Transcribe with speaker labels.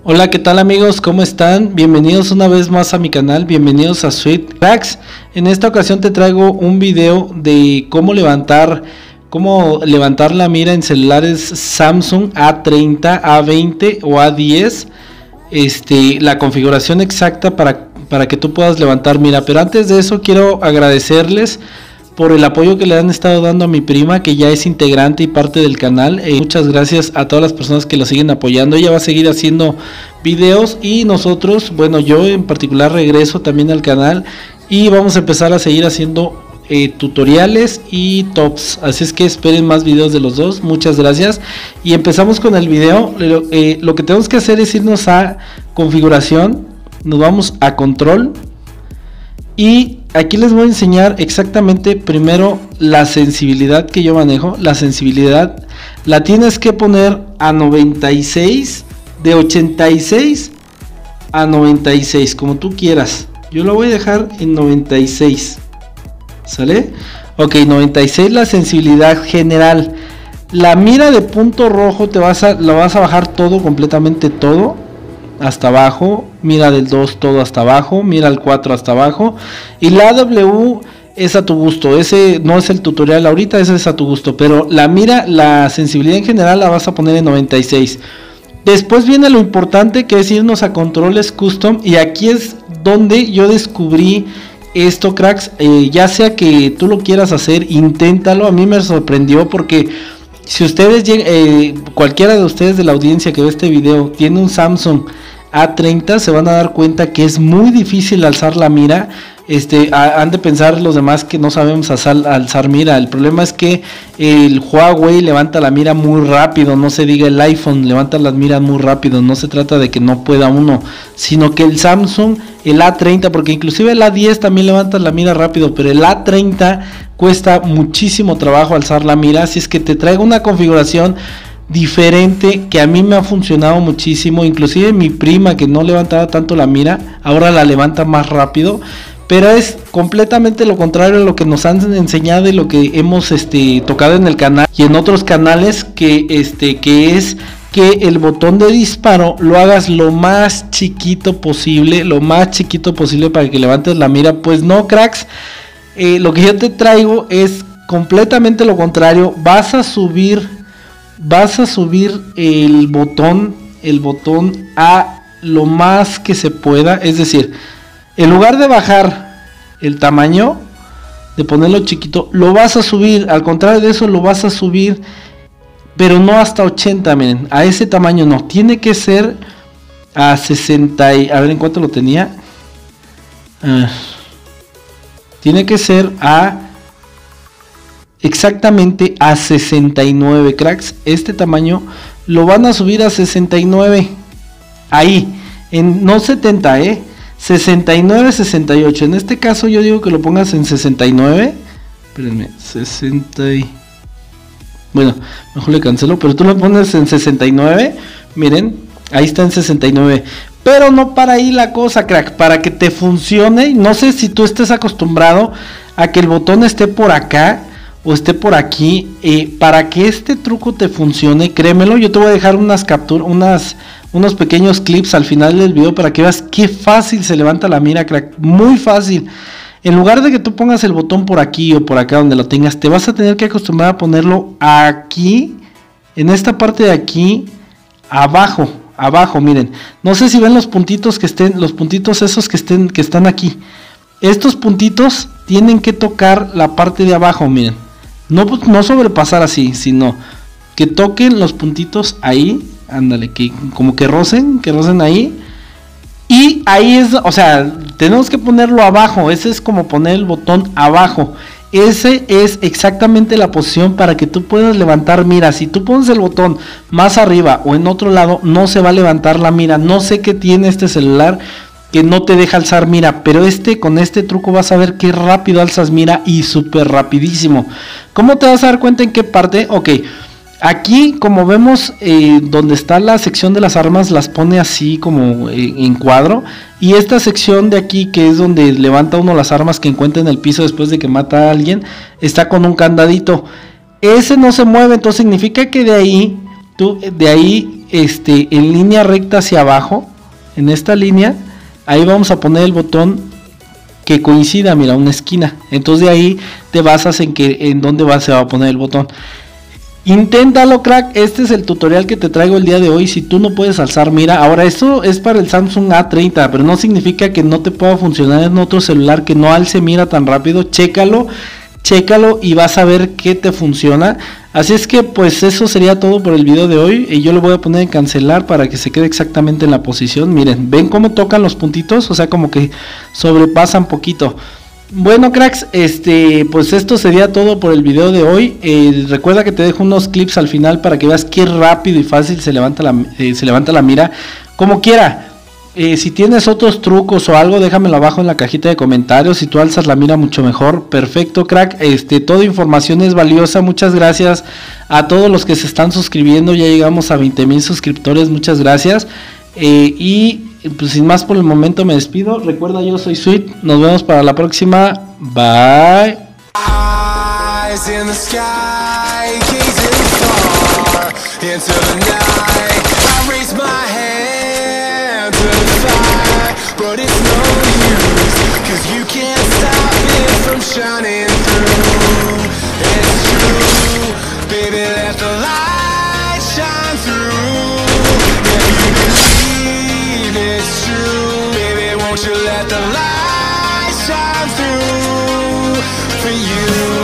Speaker 1: Hola, ¿qué tal amigos? ¿Cómo están? Bienvenidos una vez más a mi canal, bienvenidos a Sweet Cracks. En esta ocasión te traigo un video de cómo levantar la mira en celulares Samsung A30, A20 o A10. La configuración exacta para que tú puedas levantar mira. Pero antes de eso quiero agradecerles por el apoyo que le han estado dando a mi prima, que ya es integrante y parte del canal. Muchas gracias a todas las personas que lo siguen apoyando. Ella va a seguir haciendo videos y nosotros, bueno, yo en particular regreso también al canal y vamos a empezar a seguir haciendo tutoriales y tops. Así es que esperen más videos de los dos. Muchas gracias y empezamos con el video. Lo que tenemos que hacer es irnos a configuración, nos vamos a control y aquí les voy a enseñar exactamente primero la sensibilidad que yo manejo. La sensibilidad la tienes que poner a 96, de 86 a 96, como tú quieras. Yo lo voy a dejar en 96, ¿sale? Ok, 96 la sensibilidad general. La mira de punto rojo la vas a bajar todo, completamente todo, hasta abajo. Mira del 2 todo hasta abajo, mira el 4 hasta abajo, y la W es a tu gusto. Ese no es el tutorial ahorita, ese es a tu gusto, pero la sensibilidad en general la vas a poner en 96. Después viene lo importante, que es irnos a controles custom, y aquí es donde yo descubrí esto, cracks. Ya sea que tú lo quieras hacer, inténtalo. A mí me sorprendió porque si ustedes cualquiera de ustedes de la audiencia que ve este video tiene un Samsung A30, se van a dar cuenta que es muy difícil alzar la mira. Han de pensar los demás que no sabemos alzar mira. El problema es que el Huawei levanta la mira muy rápido, no se diga el iPhone levanta las miras muy rápido. No se trata de que no pueda uno, sino que el Samsung, el A30, porque inclusive el A10 también levanta la mira rápido, pero el A30 cuesta muchísimo trabajo alzar la mira. Así es que te traigo una configuración diferente que a mí me ha funcionado muchísimo. Inclusive mi prima, que no levantaba tanto la mira, ahora la levanta más rápido. Pero es completamente lo contrario a lo que nos han enseñado y lo que hemos tocado en el canal y en otros canales, que es que el botón de disparo lo hagas lo más chiquito posible, para que levantes la mira. Pues no, cracks, lo que yo te traigo es completamente lo contrario. Vas a subir el botón a lo más que se pueda. Es decir, en lugar de bajar el tamaño, de ponerlo chiquito, lo vas a subir. Al contrario de eso, lo vas a subir, pero no hasta 80, miren, a ese tamaño no. Tiene que ser a 60 a ver en cuánto lo tenía. Tiene que ser exactamente a 69, cracks. Este tamaño lo van a subir a 69. Ahí, no 70, 69, 68. En este caso yo digo que lo pongas en 69. Espérenme, 60 bueno, mejor le cancelo, pero tú lo pones en 69. Miren, ahí está en 69. Pero no para ahí la cosa, crack. Para que te funcione, no sé si tú estés acostumbrado a que el botón esté por acá o esté por aquí. Para que este truco te funcione, créemelo, yo te voy a dejar unas capturas, unos pequeños clips al final del video para que veas qué fácil se levanta la mira, crack. Muy fácil. En lugar de que tú pongas el botón por aquí o por acá donde lo tengas, te vas a tener que acostumbrar a ponerlo aquí, en esta parte de aquí, abajo, miren. No sé si ven los puntitos los puntitos esos que están aquí. Estos puntitos tienen que tocar la parte de abajo, miren. No sobrepasar así, sino que toquen los puntitos ahí. Ándale, que como que rocen ahí. Y ahí es, o sea, tenemos que ponerlo abajo. Ese es como poner el botón abajo. Ese es exactamente la posición para que tú puedas levantar mira. Si tú pones el botón más arriba o en otro lado, no se va a levantar la mira. No sé qué tiene este celular que no te deja alzar mira, pero con este truco vas a ver qué rápido alzas mira, y súper rapidísimo. ¿Cómo te vas a dar cuenta en qué parte? Ok, aquí como vemos, donde está la sección de las armas, las pone así como en cuadro, y esta sección de aquí, que es donde levanta uno las armas que encuentra en el piso después de que mata a alguien, está con un candadito. Ese no se mueve, entonces significa que de ahí en línea recta hacia abajo, en esta línea, ahí vamos a poner el botón que coincida, mira, una esquina. Entonces de ahí te basas en dónde se va a poner el botón. Inténtalo, crack. Este es el tutorial que te traigo el día de hoy. Si tú no puedes alzar mira, ahora esto es para el Samsung A30, pero no significa que no te pueda funcionar en otro celular que no alce mira tan rápido. Chécalo y vas a ver que te funciona. Así es que pues eso sería todo por el video de hoy, y yo lo voy a poner en cancelar para que se quede exactamente en la posición. Miren, ven cómo tocan los puntitos, o sea, como que sobrepasan poquito. Bueno, cracks, pues esto sería todo por el video de hoy. Recuerda que te dejo unos clips al final para que veas qué rápido y fácil se levanta la mira. Como quiera, si tienes otros trucos o algo, déjamelo abajo en la cajita de comentarios. Si tú alzas la mira mucho mejor, perfecto, crack. Toda información es valiosa. Muchas gracias a todos los que se están suscribiendo. Ya llegamos a 20,000 suscriptores, muchas gracias. Y pues sin más por el momento me despido. Recuerda, yo soy Sweet. Nos vemos para la próxima. Bye. Eyes in the sky, gazing far into the night. I raise my hand to the fire, but it's no use, 'cause you can't stop it from shining through. It's true, baby, let the light shine through. If you believe it's true, baby, won't you let the light shine through for you?